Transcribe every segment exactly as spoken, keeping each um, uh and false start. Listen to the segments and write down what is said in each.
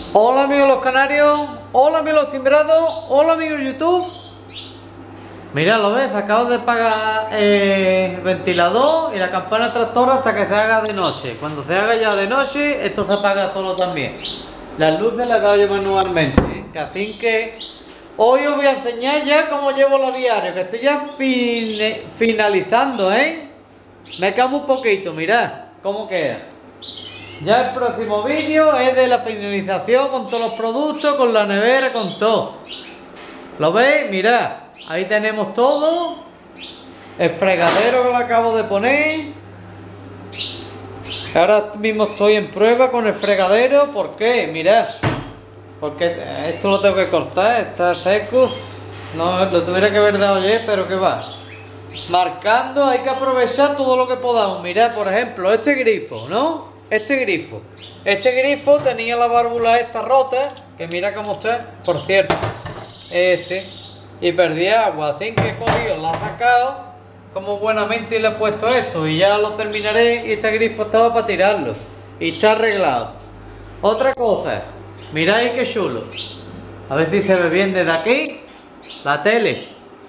Hola amigos los canarios, hola amigos los timbrados, hola amigos YouTube. Mira, lo ves, acabo de pagar eh, el ventilador y la campana tractora hasta que se haga de noche. Cuando se haga ya de noche, esto se apaga solo también. Las luces las he dado yo manualmente, ¿eh? Que así que hoy os voy a enseñar ya cómo llevo el aviario, que estoy ya fin finalizando, ¿eh? Me cago un poquito, mirad cómo queda. Ya el próximo vídeo es de la finalización con todos los productos, con la nevera, con todo. ¿Lo veis? Mirad, ahí tenemos todo. El fregadero que lo acabo de poner. Ahora mismo estoy en prueba con el fregadero. ¿Por qué? Mirad. Porque esto lo tengo que cortar, está seco. No, lo tuviera que haber dado ayer, pero que va. Marcando, hay que aprovechar todo lo que podamos. Mirad, por ejemplo, este grifo, ¿no? Este grifo, este grifo tenía la válvula esta rota, que mira cómo está, por cierto, este, y perdí agua, así que he cogido, la he sacado, como buenamente y le he puesto esto, y ya lo terminaré, y este grifo estaba para tirarlo, y está arreglado. Otra cosa, miráis qué chulo, a ver si se ve bien desde aquí, la tele,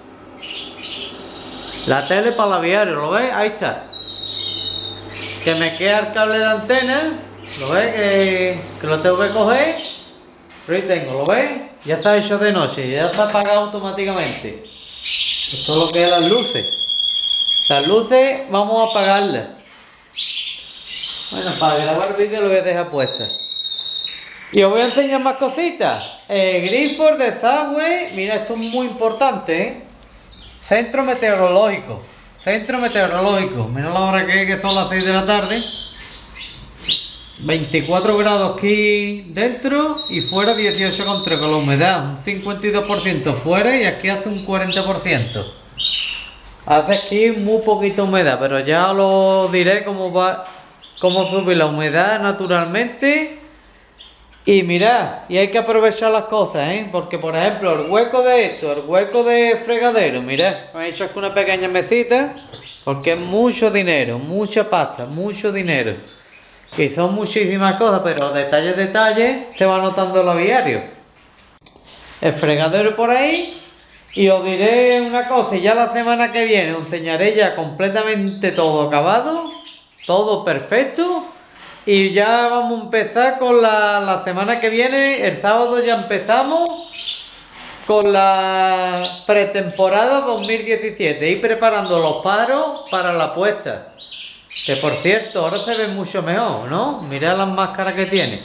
la tele para el aviario, ¿lo veis? Ahí está. Que me queda el cable de antena, ¿lo veis? Que, que lo tengo que coger, pero ahí tengo, ¿lo veis? Ya está hecho de noche, ya está apagado automáticamente. Esto es lo que es las luces. Las luces vamos a apagarlas. Bueno, para grabar el vídeo lo voy a dejar puesta. Y os voy a enseñar más cositas. Eh, grifos, desagüe, mira, esto es muy importante, ¿eh? Centro meteorológico. Centro meteorológico, mira la hora que, que son las seis de la tarde. veinticuatro grados aquí dentro y fuera dieciocho coma tres, con la humedad un cincuenta y dos por ciento fuera y aquí hace un cuarenta por ciento. Hace aquí muy poquita humedad, pero ya lo diré cómo va, cómo sube la humedad naturalmente. Y mirad, y hay que aprovechar las cosas, ¿eh? Porque por ejemplo el hueco de esto, el hueco de fregadero, mirad, me he hecho aquí una pequeña mesita, porque es mucho dinero, mucha pasta, mucho dinero. Y son muchísimas cosas, pero detalle, detalle, se va notando el aviario. El fregadero por ahí, y os diré una cosa, ya la semana que viene os enseñaré ya completamente todo acabado, todo perfecto. Y ya vamos a empezar con la, la semana que viene, el sábado ya empezamos con la pretemporada dos mil diecisiete, y preparando los paros para la puesta. Que por cierto, ahora se ve mucho mejor, ¿no? Mirad las máscaras que tiene.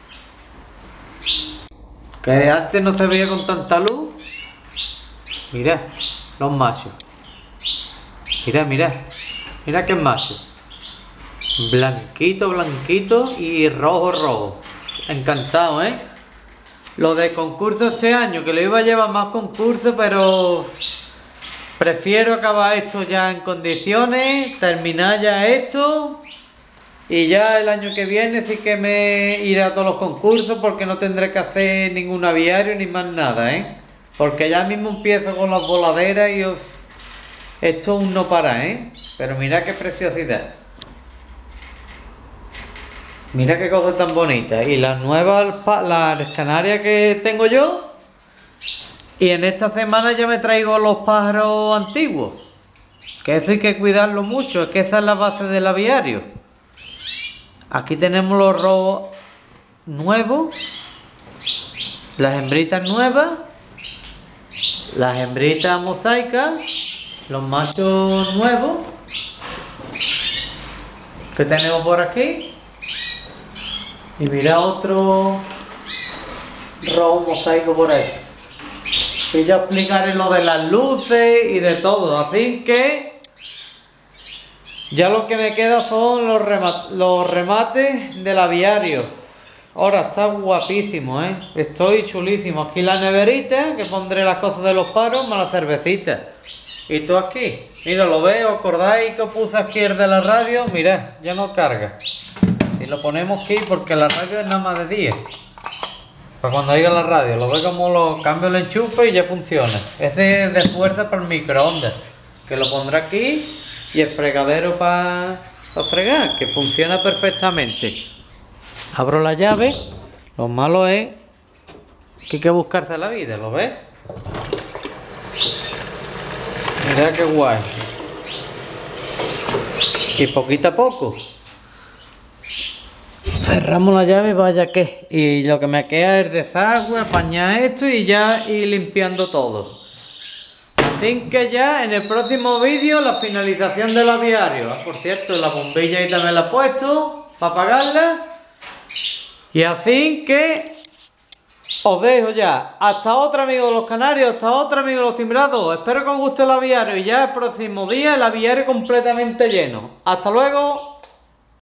Que antes no se veía con tanta luz. Mirad, los machos. Mirad, mirad. Mirad qué macho. Blanquito, blanquito y rojo, rojo. Encantado, ¿eh? Lo de concurso este año, que lo iba a llevar más concursos, pero prefiero acabar esto ya en condiciones, terminar ya esto, y ya el año que viene sí que me iré a todos los concursos, porque no tendré que hacer ningún aviario ni más nada, ¿eh? Porque ya mismo empiezo con las voladeras y uf, esto aún no para, ¿eh? Pero mirad qué preciosidad. Mira qué cosa tan bonita. Y las nuevas, las canarias que tengo yo. Y en esta semana ya me traigo los pájaros antiguos. Que eso hay que cuidarlo mucho. Es que esa es la base del aviario. Aquí tenemos los robos nuevos. Las hembritas nuevas. Las hembritas mosaicas. Los machos nuevos. Que tenemos por aquí. Y mira otro rojo mosaico por ahí. Y ya explicaré lo de las luces y de todo. Así que ya lo que me queda son los, remat los remates del aviario. Ahora está guapísimo, ¿eh? Estoy chulísimo. Aquí la neverita, que pondré las cosas de los paros, más la cervecita. Y todo aquí. Mira, lo veo, ¿acordáis que os puse aquí el de la radio? Mirad, ya no carga. Y lo ponemos aquí porque la radio es nada más de diez. Para cuando oiga la radio, lo ve como lo cambio el enchufe y ya funciona. Este es de fuerza para el microondas, que lo pondré aquí, y el fregadero para, para fregar, que funciona perfectamente. Abro la llave, Lo malo es que hay que buscarse la vida, ¿lo ves? Mira qué guay. Y poquito a poco. Cerramos la llave, vaya que. Y lo que me queda es desagüe, apañar esto y ya ir limpiando todo. Así que ya en el próximo vídeo la finalización del aviario. Ah, por cierto, la bombilla ahí también la he puesto para apagarla. Y así que os dejo ya. Hasta otra, amigos de los canarios, hasta otra, amigos de los timbrados. Espero que os guste el aviario y ya el próximo día el aviario completamente lleno. Hasta luego.